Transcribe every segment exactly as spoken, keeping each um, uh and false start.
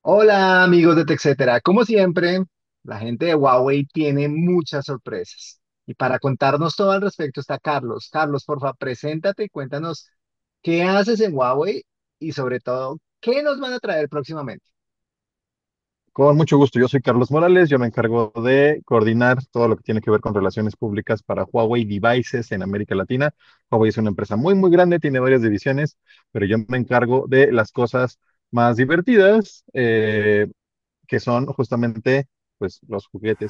Hola amigos de TechCetera, como siempre, la gente de Huawei tiene muchas sorpresas. Y para contarnos todo al respecto está Carlos. Carlos, porfa, preséntate y cuéntanos qué haces en Huawei y sobre todo, qué nos van a traer próximamente. Con mucho gusto, yo soy Carlos Morales, yo me encargo de coordinar todo lo que tiene que ver con relaciones públicas para Huawei Devices en América Latina. Huawei es una empresa muy, muy grande, tiene varias divisiones, pero yo me encargo de las cosas más divertidas, eh, que son justamente pues, los juguetes.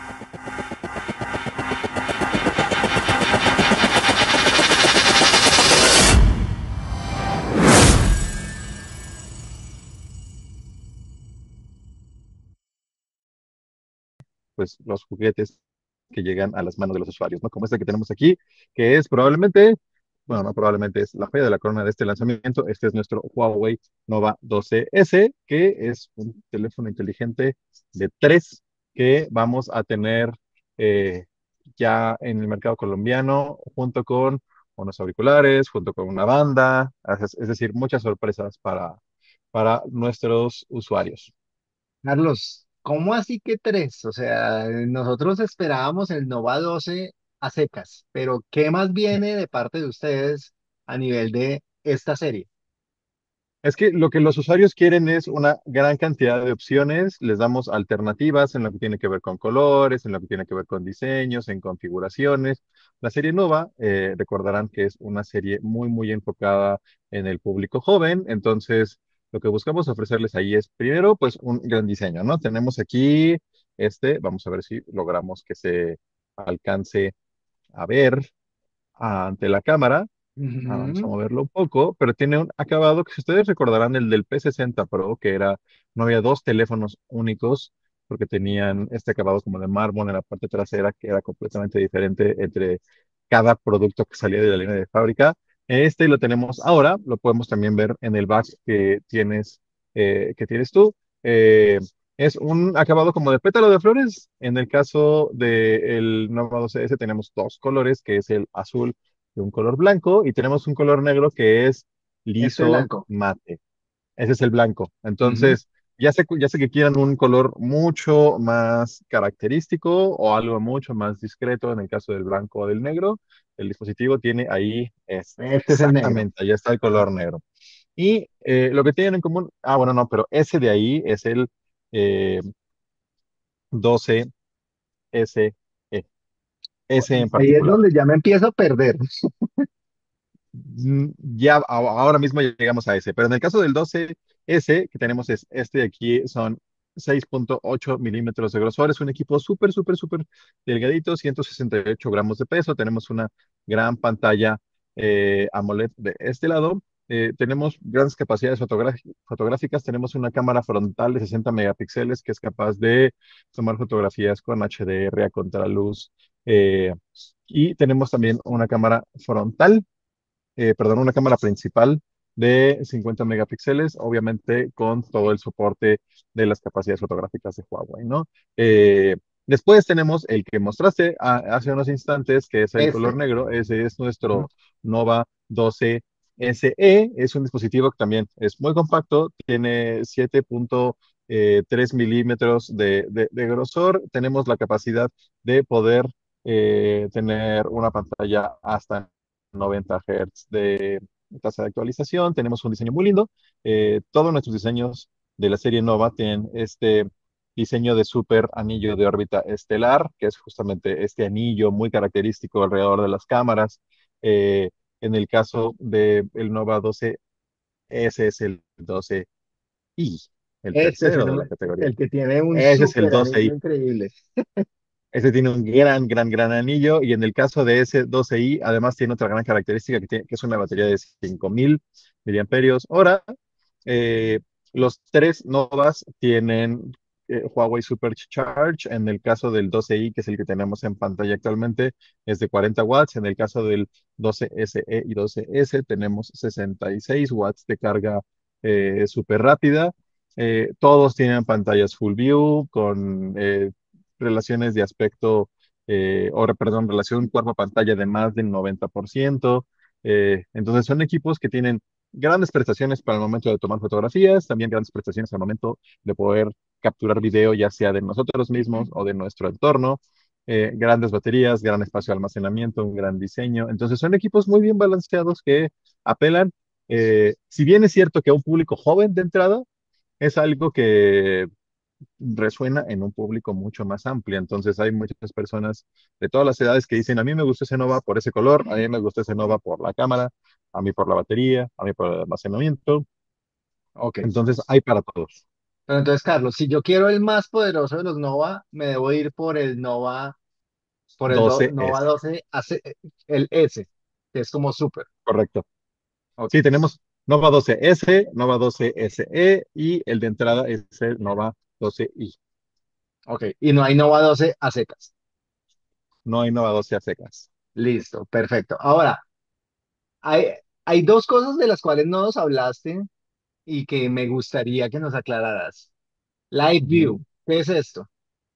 Pues, los juguetes que llegan a las manos de los usuarios, ¿no? Como este que tenemos aquí, que es probablemente, bueno, no probablemente es la joya de la corona de este lanzamiento. Este es nuestro Huawei Nova doce S, que es un teléfono inteligente de tres que vamos a tener eh, ya en el mercado colombiano, junto con unos auriculares, junto con una banda, es, es decir, muchas sorpresas para, para nuestros usuarios. Carlos, ¿cómo así que tres? O sea, nosotros esperábamos el Nova doce a secas, pero ¿qué más viene de parte de ustedes a nivel de esta serie? Es que lo que los usuarios quieren es una gran cantidad de opciones, les damos alternativas en lo que tiene que ver con colores, en lo que tiene que ver con diseños, en configuraciones. La serie Nova, eh, recordarán que es una serie muy, muy enfocada en el público joven, entonces lo que buscamos ofrecerles ahí es primero, pues un gran diseño, ¿no? Tenemos aquí este, vamos a ver si logramos que se alcance a ver ante la cámara. Ah, vamos a Ujú. moverlo un poco, pero tiene un acabado que si ustedes recordarán el del P sesenta Pro, que era, no había dos teléfonos únicos, porque tenían este acabado como de mármol en la parte trasera, que era completamente diferente entre cada producto que salía de la línea de fábrica. Este lo tenemos ahora, lo podemos también ver en el back que tienes, eh, que tienes tú. Eh, es un acabado como de pétalo de flores. En el caso del Nova doce S tenemos dos colores, que es el azul de un color blanco y tenemos un color negro que es Este liso blanco. mate. Ese es el blanco. Ujú. Entonces, ya sé, ya sé que quieran un color mucho más característico o algo mucho más discreto en el caso del blanco o del negro. El dispositivo tiene ahí este, Este es el negro. exactamente, ya está el color negro. Y eh, lo que tienen en común, ah, bueno, no, pero ese de ahí es el eh, doce S E, ese en Ahí es particular. donde ya me empiezo a perder. Mm, Ya a- ahora mismo llegamos a ese, pero en el caso del doce S que tenemos es este de aquí, son seis punto ocho milímetros de grosor, es un equipo súper, súper, súper delgadito, ciento sesenta y ocho gramos de peso, tenemos una gran pantalla eh, AMOLED de este lado, eh, tenemos grandes capacidades fotográfi- fotográficas, tenemos una cámara frontal de sesenta megapíxeles que es capaz de tomar fotografías con H D R a contraluz, eh, y tenemos también una cámara frontal, eh, perdón, una cámara principal de cincuenta megapíxeles, obviamente con todo el soporte de las capacidades fotográficas de Huawei, ¿no? Eh, Después tenemos el que mostraste a- hace unos instantes, que es el color Este. negro. Ese es Ujú. nuestro Nova doce S E. Es un dispositivo que también es muy compacto, tiene siete punto tres milímetros de, de- de grosor. Tenemos la capacidad de poder eh, tener una pantalla hasta noventa Hz de tasa de actualización. Tenemos un diseño muy lindo. Eh, todos nuestros diseños de la serie Nova tienen este diseño de super anillo de órbita estelar, que es justamente este anillo muy característico alrededor de las cámaras. Eh, en el caso del Nova doce, ese es el doce i, el Este es tercero de la el, categoría. el que tiene un Ese es el súper doce anillo i. increíble. Este tiene un gran, gran, gran anillo y en el caso de ese doce i, además tiene otra gran característica que, tiene- que es una batería de cinco mil miliamperios hora. Eh, los tres Novas tienen eh, Huawei Supercharge. En el caso del doce i, que es el que tenemos en pantalla actualmente, es de cuarenta watts. En el caso del doce S E y doce S tenemos sesenta y seis watts de carga eh, súper rápida. Eh, todos tienen pantallas Full View con eh, relaciones de aspecto, eh, o re- perdón, relación cuerpo-pantalla de más del noventa por ciento. Eh, entonces son equipos que tienen grandes prestaciones para el momento de tomar fotografías, también grandes prestaciones al momento de poder capturar video, ya sea de nosotros mismos o de nuestro entorno. Eh, grandes baterías, gran espacio de almacenamiento, un gran diseño. Entonces son equipos muy bien balanceados que apelan, eh, si bien es cierto que a un público joven de entrada, es algo que resuena en un público mucho más amplio. Entonces hay muchas personas de todas las edades que dicen, a mí me gusta ese Nova por ese color, a mí me gusta ese Nova por la cámara, a mí por la batería, a mí por el almacenamiento. Ok. Entonces hay para todos. Pero entonces, Carlos, si yo quiero el más poderoso de los Nova, me debo ir por el Nova, por el do- Nova doce S, doce, AC, el S, que es como súper. correcto. Ok, Sí, tenemos Nova doce S, Nova doce S E y el de entrada es el Nova doce i. ok. Y no hay Nova doce a secas. No hay Nova doce a secas. Listo, perfecto. Ahora, hay, hay dos cosas de las cuales no nos hablaste y que me gustaría que nos aclararas. Live Ujú. View, ¿qué es esto?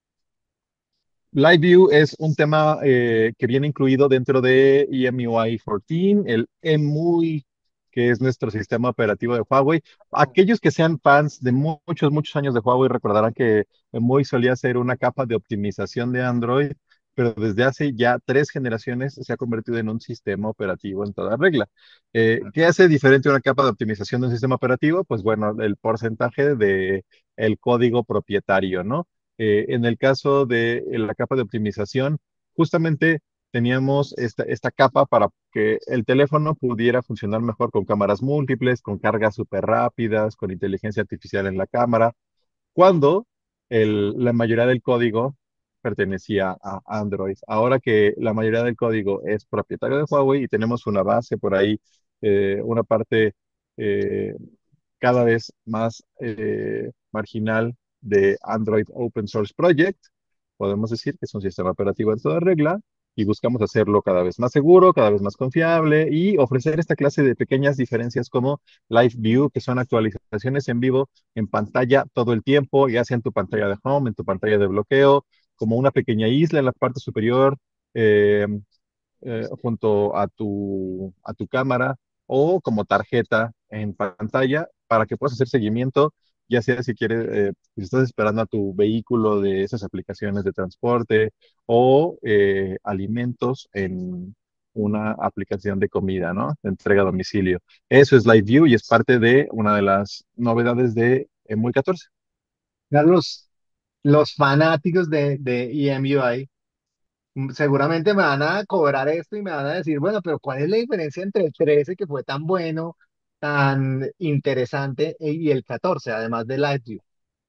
Live View es un tema eh, que viene incluido dentro de E M U I catorce, el E M U I, que es nuestro sistema operativo de Huawei. Aquellos que sean fans de mu- muchos, muchos años de Huawei recordarán que E M U I solía ser una capa de optimización de Android, pero desde hace ya tres generaciones se ha convertido en un sistema operativo en toda regla. Eh, ¿qué hace diferente una capa de optimización de un sistema operativo? Pues bueno, el porcentaje de el código propietario, ¿no? Eh, en el caso de eh, la capa de optimización, justamente teníamos esta, esta capa para que el teléfono pudiera funcionar mejor con cámaras múltiples, con cargas súper rápidas, con inteligencia artificial en la cámara, cuando el- la mayoría del código pertenecía a Android. Ahora que la mayoría del código es propietario de Huawei y tenemos una base por ahí, eh, una parte eh, cada vez más eh, marginal de Android Open Source Project. Podemos decir que es un sistema operativo en toda regla y buscamos hacerlo cada vez más seguro, cada vez más confiable y ofrecer esta clase de pequeñas diferencias como Live View, que son actualizaciones en vivo en pantalla todo el tiempo, ya sea en tu pantalla de home, en tu pantalla de bloqueo, como una pequeña isla en la parte superior. eh, eh, junto a tu, a tu cámara o como tarjeta en pantalla para que puedas hacer seguimiento, ya sea si quieres, eh, si estás esperando a tu vehículo de esas aplicaciones de transporte o eh, alimentos en una aplicación de comida, ¿no? De entrega a domicilio. Eso es Live View y es parte de una de las novedades de E M U I catorce. Carlos, los fanáticos de, de E M U I mm, seguramente me van a cobrar esto y me van a decir, bueno, pero ¿cuál es la diferencia entre el trece que fue tan bueno, tan interesante, e- y el catorce, además de Live View?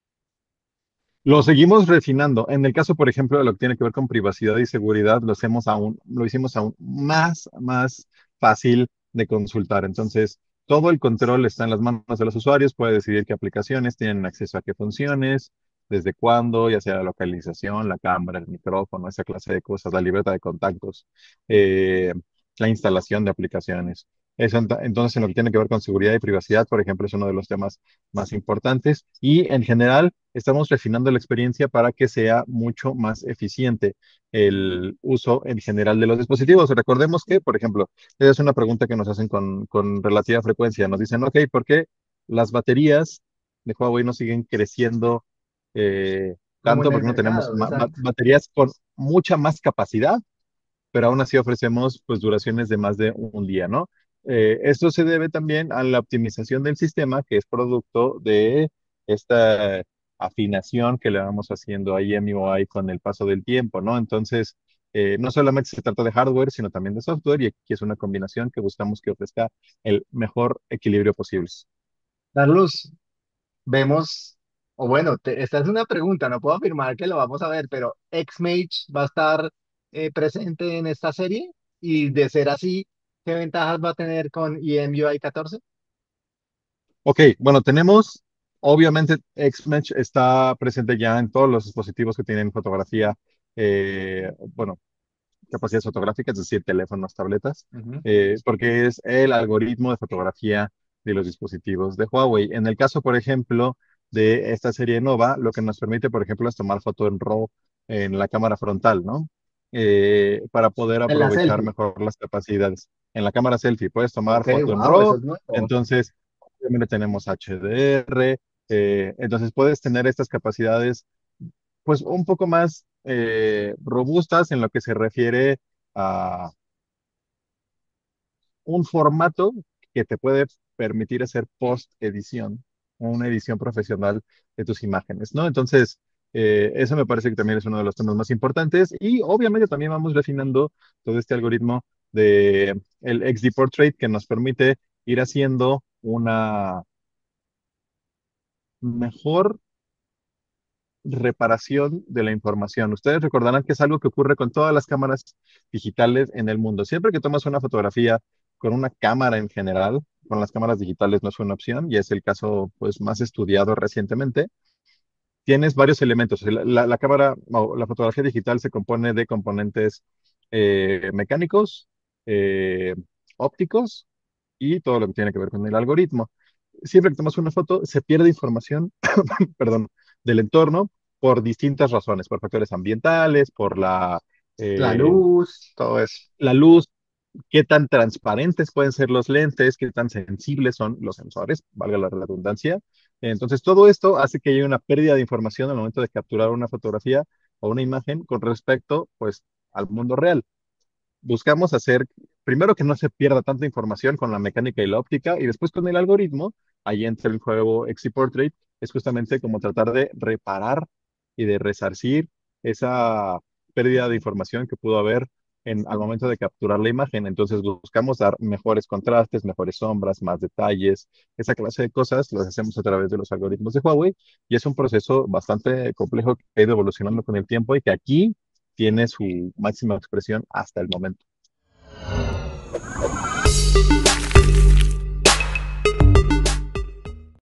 Lo seguimos refinando. En el caso, por ejemplo, de lo que tiene que ver con privacidad y seguridad, lo hacemos aún, lo hicimos aún más, más fácil de consultar. Entonces, todo el control está en las manos de los usuarios, puede decidir qué aplicaciones tienen acceso a qué funciones, desde cuándo, ya sea la localización, la cámara, el micrófono, esa clase de cosas, la libreta de contactos, eh, la instalación de aplicaciones. Eso, ent- entonces, en lo que tiene que ver con seguridad y privacidad, por ejemplo, es uno de los temas más importantes. Y en general, estamos refinando la experiencia para que sea mucho más eficiente el uso en general de los dispositivos. Recordemos que, por ejemplo, esa es una pregunta que nos hacen con, con relativa frecuencia. Nos dicen, ok, ¿por qué las baterías de Huawei no siguen creciendo eh, Como tanto? en el Porque no tenemos mercado, ma- ma- exacto. baterías con mucha más capacidad, pero aún así ofrecemos pues duraciones de más de un día, ¿no? Eh, esto se debe también a la optimización del sistema, que es producto de esta afinación que le vamos haciendo a E M U I con el paso del tiempo, ¿no? Entonces, eh, no solamente se trata de hardware, sino también de software, y aquí es una combinación que buscamos que ofrezca el mejor equilibrio posible. Carlos, vemos, o bueno, te- esta es una pregunta, no puedo afirmar que lo vamos a ver, pero X-Mage va a estar eh, presente en esta serie y de ser así, ¿qué ventajas va a tener con E M U I catorce? Ok, bueno, tenemos, obviamente, Xmech está presente ya en todos los dispositivos que tienen fotografía, eh, bueno, capacidades fotográficas, es decir, teléfonos, tabletas, Ujú. eh, porque es el algoritmo de fotografía de los dispositivos de Huawei. En el caso, por ejemplo, de esta serie Nova, lo que nos permite, por ejemplo, es tomar foto en RAW en la cámara frontal, ¿no? Eh, para poder En la aprovechar selfie. mejor las capacidades. en la cámara selfie, puedes tomar Ok, foto en wow, eso RAW, es nuevo. entonces obviamente tenemos H D R, eh, entonces puedes tener estas capacidades pues un poco más eh, robustas en lo que se refiere a un formato que te puede permitir hacer post-edición, una edición profesional de tus imágenes, ¿no? Entonces, eh, eso me parece que también es uno de los temas más importantes y obviamente también vamos refinando todo este algoritmo de el X D Portrait que nos permite ir haciendo una mejor reparación de la información. Ustedes recordarán que es algo que ocurre con todas las cámaras digitales en el mundo. Siempre que tomas una fotografía con una cámara en general, con las cámaras digitales no es una opción y es el caso pues más estudiado recientemente. Tienes varios elementos. La, la- la cámara o la fotografía digital se compone de componentes eh, mecánicos, eh, ópticos y todo lo que tiene que ver con el algoritmo. Siempre que tomas una foto, se pierde información perdón, del entorno por distintas razones, por factores ambientales, por la, La eh, luz, todo eso. la luz, qué tan transparentes pueden ser los lentes, qué tan sensibles son los sensores, valga la redundancia. Entonces, todo esto hace que haya una pérdida de información al momento de capturar una fotografía o una imagen con respecto, pues, al mundo real. Buscamos hacer, primero que no se pierda tanta información con la mecánica y la óptica, y después con el algoritmo, ahí entra el juego X C Portrait, es justamente como tratar de reparar y de resarcir esa pérdida de información que pudo haber en, al momento de capturar la imagen. Entonces buscamos dar mejores contrastes, mejores sombras, más detalles, esa clase de cosas las hacemos a través de los algoritmos de Huawei, y es un proceso bastante complejo que ha ido evolucionando con el tiempo y que aquí tiene su máxima expresión hasta el momento.